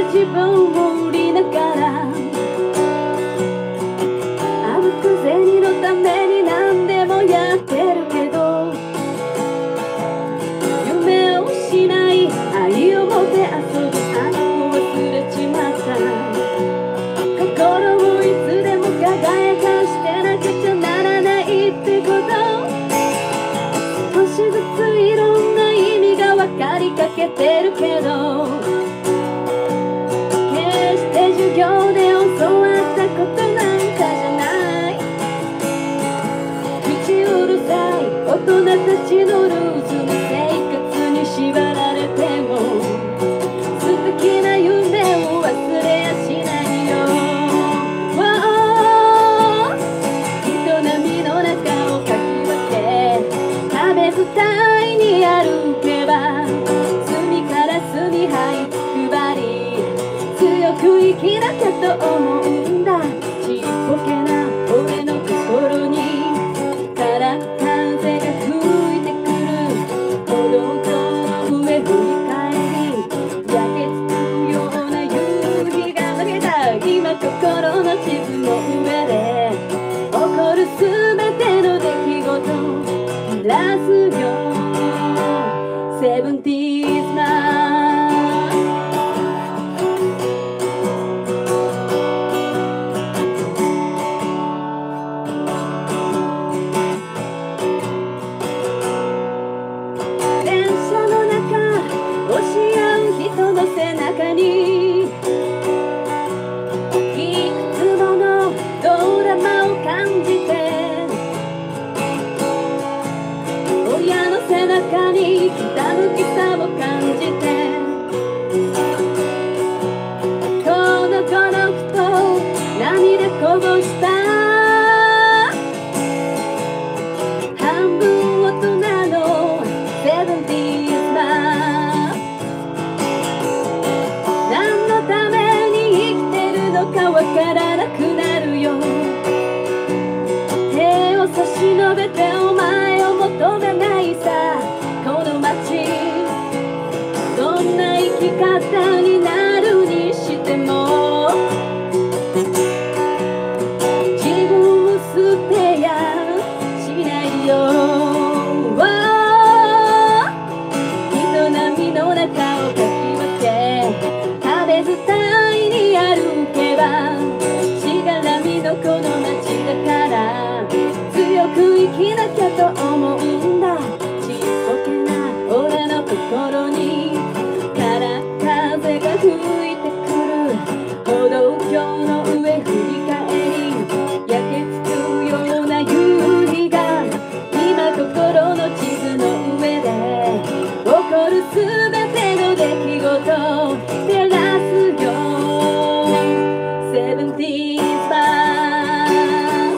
自分を売りながらあぶく銭のために何でもやってるけど、夢を失い愛をもてあそぶあの子忘れちまった。心をいつでも輝かしてなくちゃならないってこと、少しずついろんな意味が分かりかけてるけど、決して授業で教わったことなんかじゃない。口うるさい大人たちのルーズな生活に縛られても素敵な夢を忘れやしないよ。人波の中をかき分け壁伝いに歩けば隅から隅這いつくばり強く生きなきゃと思うんだ。ちっぽけな俺の心にから風が吹いてくる歩道橋の上振り返り焼けつくような夕日が負けた。今心の地図の上で起こるすべての出来事照らすよセブンティーズマン。電車の中押し合う人の背中にいくつものドラマを感じて、親の背中にひたむきさを感じて、この子のふと涙こぼした半分大人のセブンティーズマン。何のために生きてるのかわからなくなるよ。手を差し伸べてお前を求めないさこの街。どんな生き方になるにしても自分を捨てやしないよ。人波の中をかき分け壁伝いに歩けばしがらみのこの街だから強く生きなきゃと思うんだ。ちっぽけな俺の心にから風が吹いてくる歩道橋の上振り返り焼けつくような夕日が今心の地図の上で起こるすべての出来事照らすよセブンティーズマン。